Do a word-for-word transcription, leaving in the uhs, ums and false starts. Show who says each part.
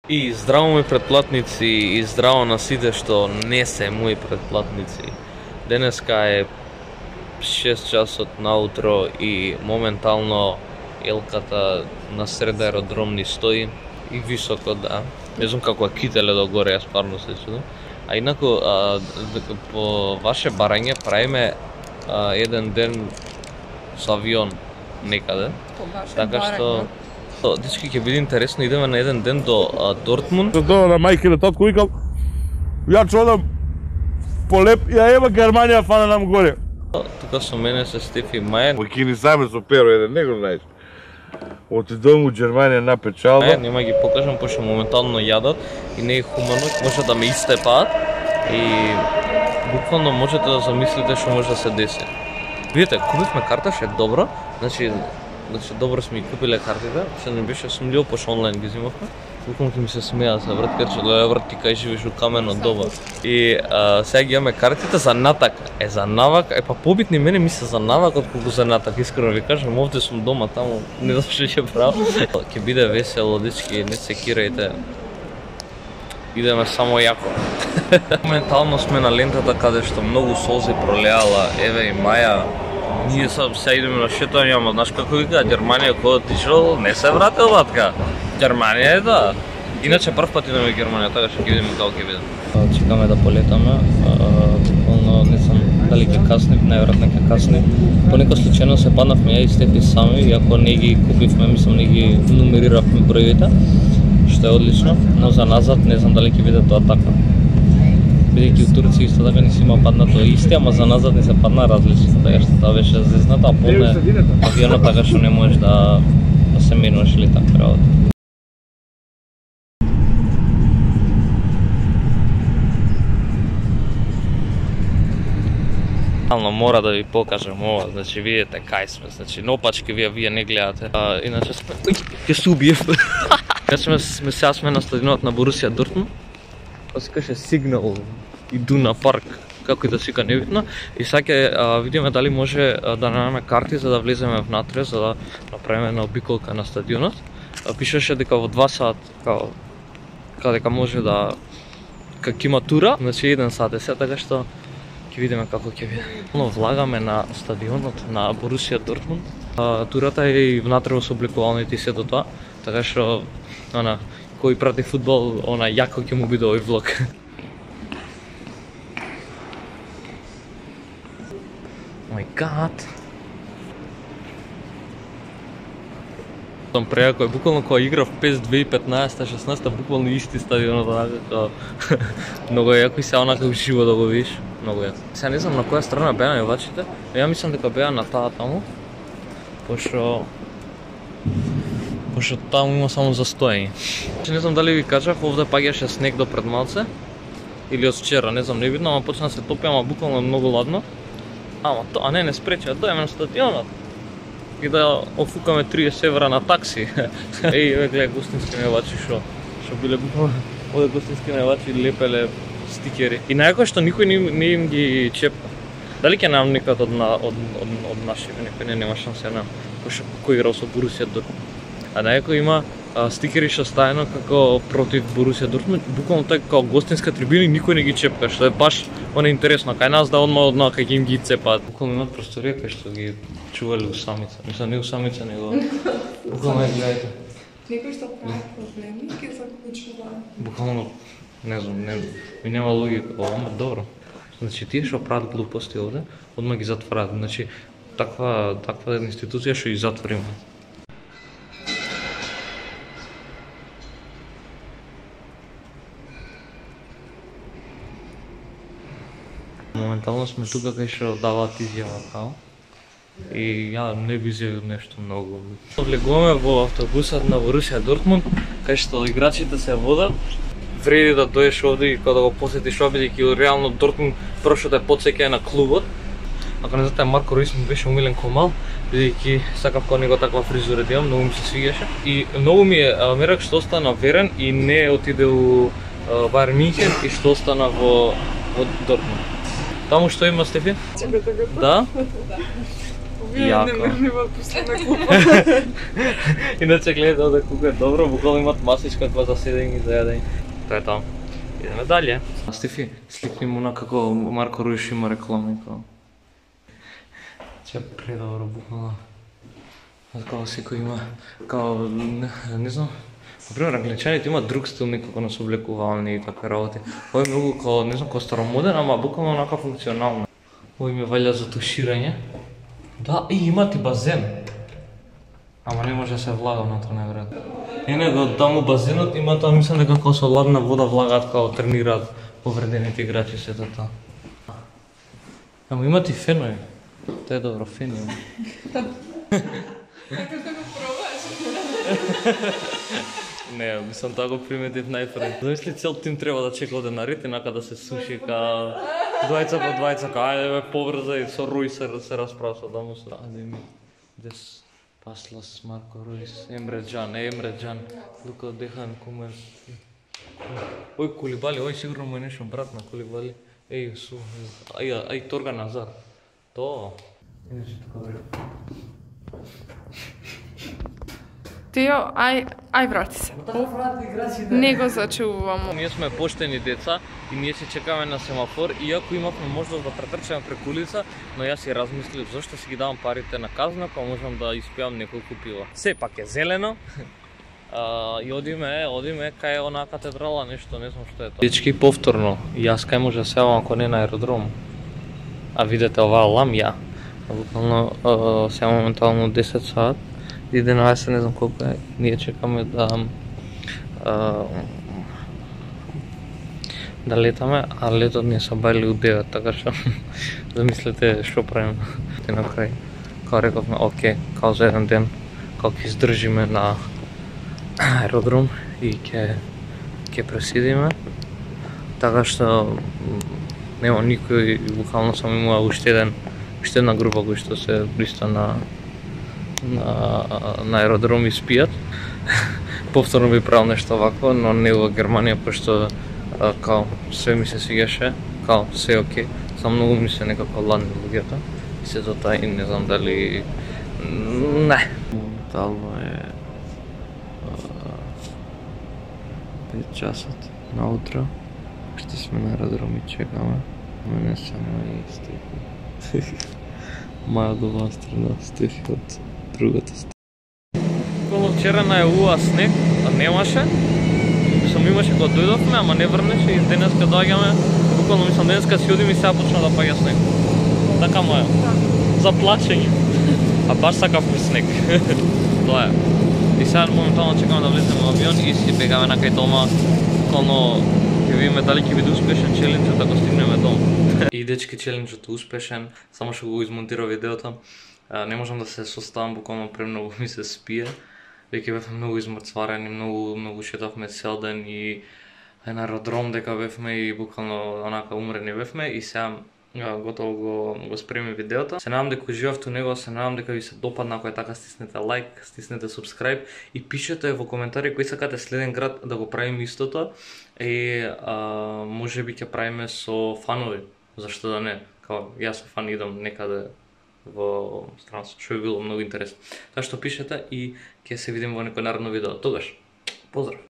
Speaker 1: И здраво мои претплатници и здраво на сите што не се мои претплатници. Денеска е шест часот наутро и моментално елката на сред аеродром ни стои и високо, да. Не знам како е кителе догоре, јас парно се чудам. А инаку, а, по ваше барање правиме а, еден ден со авион некаде.
Speaker 2: По ваше
Speaker 1: така
Speaker 2: барање.
Speaker 1: што дечки ќе биде интересно, идеме на еден ден до а, Дортмунд.
Speaker 3: До на мајке на татко викам, ја ќе одам по леп, ја ева Германија фана нам горе.
Speaker 1: Тука со мене се Стефи Мајер.
Speaker 3: Мој кини саме со перо еден, не го знаеш. Отидом у Германија на печалба.
Speaker 1: Мајер, нема ги покажам, пошто моментално јадат и не е хумано, може да ме истепаат и буквално можете да замислите што може да се деси. Видите, купивме карта, што е добро, значи Значи добро сме ги купиле картите, што не беше сумљиво, пошто онлайн ги зимавме. Буквално ќе ми се смеа за врат, кај че гледа врат ти кај живееш у камено доба. И а, сега ги имаме картите за натак. Е за навак, е па побитни мене ми се за навак отколку за натак, искрено ви кажам, овде сум дома, таму не знам што ќе правам. Ќе биде весело, дечки, не се кирајте. Идеме само јако. Моментално сме на лентата каде што многу солзи пролеала, еве и Маја. Ние са, сега идеме на шетање, ама знаеш како вика, Германија кога отишол, не се вратил ватка. Германија е да. Иначе прв пат идеме в Германија, така што ќе видиме како ќе биде. Чекаме да полетаме, буквално не знам дали ќе касним, најверојатно ќе касним. Понекогаш случајно се паднавме ја и Стефи сами, иако не ги купивме, мислам не ги нумериравме бројовите, што е одлично, но за назад не знам дали ќе биде тоа така. Бидејќи у Турција исто така не си има паднато исти, ама за назад не се падна различно, така што тоа беше зезната, а полне авионот така што не можеш да, да се менуваш или така работа. Реално мора да ви покажам ова, значи видите кај сме, значи наопачки вие вие не гледате. А, иначе сме, ќе се убиев. Сме, сме сега сме на стадионот на Борусија Дортмунд. Тоа се каже сигнал Идуна парк, како и да сика небитно. И сега ќе видиме дали може а, да најдеме карти за да влеземе внатре, за да направиме една обиколка на стадионот. А, пишеше дека во два сат, као, дека може да како има тура, значи еден сат е се, така што ќе видиме како ќе биде. Влагаме на стадионот на Борусија Дортмунд. А, турата е и внатре во собликувалните и сето тоа, така што она кој прати фудбал, она јако ќе му биде овој влог. My god. Сам преако е буквално кога играв пес две тисаќи и петнаесета шеснаесета буквално исти стадионот, онака многу е јако и сега онака уживо да го видиш, многу јако. Сега не знам на која страна беа највачите, ја мислам дека беа на таа таму, пошто пошто таму има само застоење. Не знам дали ви кажав, овде паѓаше снег до пред малце или од вчера, не знам, не видно, ама почна се топи, ама буквално многу ладно. Ама тоа не не спречи да дојдеме на стадионот и да офукаме триесет евра на такси. Еј, гледај гостински највачи што што биле буквално овде гостински највачи лепеле стикери. И најако што никој не, не им ги чепка. Дали ќе нам некад од од од, од наши, некој не нема шанса на кој кој играл со Борусија Дортмунд. А најако има а, стикери што стаено како против Борусија Дортмунд, буквално така како гостинска трибина и никој не ги чепка, што е баш она интересно. Кај нас да одма одма кај им ги цепаат. Буквално имаат просторија кај што ги чувале усамица. Мислам не усамица, него буквално гледајте.
Speaker 2: Некој што прави проблеми ќе заклучува.
Speaker 1: Буквално не знам, не ми нема логика, ама добро. Значи тие што прават глупости овде, одма ги затвораат. Значи таква таква институција што ги затвориме. Моментално сме тука кај што даваат изјава као. И ја не би изјавил нешто многу. Влегуваме во автобусот на Борусија Дортмунд, кај што играчите се водат. Вреди да доеш овде и кога да го посетиш овде, бидејќи реално Дортмунд прво што те потсеќа на клубот. Ако не знаете, Марко Руис ми беше умилен комал, бидејќи сакав кога него таква фризура да имам, многу ми се свигаше. И многу ми е мерак што остана верен и не отиде у Бајерн Мюнхен и што остана во во Дортмунд. Таму што има, Стефи? Да?
Speaker 2: Овие не
Speaker 1: Јако.
Speaker 2: мерливат последна клупа.
Speaker 1: Иначе гледате овде колку е добро, буквално имат масичка каква за седење и за јадење. Тоа е тоа. Идеме далje. Стефи, сликни му на како Марко Руиш има реклами како. Че предобро буквално. Како секој има, као, не, не знам, например, англичаните имат друг стил некако на сооблекувални и такви работи. Овој е многу као, не знам, као старомоден, ама буквално онака функционално. Овој ми валја за туширање. Да, и имат и базен. Ама не може да се влага внатре, најверојатно. Е, него таму базенот има тоа, мислам дека као со ладна вода влагаат, као тренираат повредените играчи сето тоа. Ама имат и фенови. Тоа е добро, фен има.
Speaker 2: Сакаш да го пробаш?
Speaker 1: Не, мислам тоа го приметив најпред. Замисли цел тим треба да чека овде на ред, инака да се суши ка двајца по двајца, ка ајде бе побрза и со Руис се, се распраса да му се. Ајде ми. Дес Паслас, Марко Руис, Емре Џан, Емре Џан, Лука Дехан Кумер. Ој Кулибали, ој сигурно му е нешто брат на Кулибали. Еј, су, ај, ај Торган Назар. Тоа. Иначе така бре.
Speaker 2: Тео, ај, ај врати се. Не го зачувам.
Speaker 1: Ние сме поштени деца и ние се чекаме на семафор, иако имавме можност да претрчаме преку улица, но јас си размислив зошто си ги давам парите на казна, кога можам да испијам неколку пива. Сепак е зелено. А, и одиме, одиме кај онаа катедрала, нешто, не знам што е тоа. Дечки, повторно, јас кај може да сеавам ако не на аеродром. А видете оваа ламја. Буквално сега моментално десет саат. единаесет, не знам колку е, ние чекаме да а, да летаме, а летот ние са бајли у девет, така што замислете што правиме. И на крај, као рековме, оке, као за еден ден, као ќе издржиме на аеродром и ќе ќе преседиме, така што нема никој, буквално само имува уште еден, уште една група кои што се блиста на на, на аеродром и спијат. Повторно би правил нешто вакво, но не во Германија, пошто као све ми се свигаше, као се е окей, само многу ми се некако ладни луѓето и се тоа и не знам дали не. Моментално е пет часот наутро, што сме на аеродром и чекаме. Мене само и Стефи. Маја од оваа страна, Стефи од другата страна. Буквално вчера најавува снег, а немаше. Мислам имаше кога дојдовме, ама не врнеше и денеска доаѓаме. Буквално мислам денеска си одим и сега почна да паѓа снег. Така Маја. За плачење. А баш сакавме снег. Тоа е. И сега моментално чекаме да влеземе во авион и си бегаме на кај дома. Буквално ќе видиме дали ќе биде успешен челенџот ако стигнеме дома. И дечки, челенџот е успешен, само што го измонтирав видеото. Не можам да се составам, буквално премногу ми се спие. Веќе бевме многу измрцварени, многу многу шетавме цел ден и на аеродром дека бевме и буквално онака умрени бевме и сега готово го, го спреми видеото. Се надам дека уживавте у него, се надам дека ви се допадна, ако е така стиснете лайк, стиснете subscribe и пишете во коментари кој сакате следен град да го правиме истото и а, може би ќе правиме со фанови, зашто да не, као јас со фан идам некаде во странство, што би било многу интересно. Така што пишете и ќе се видиме во некој наредно видео. Тогаш, поздрав!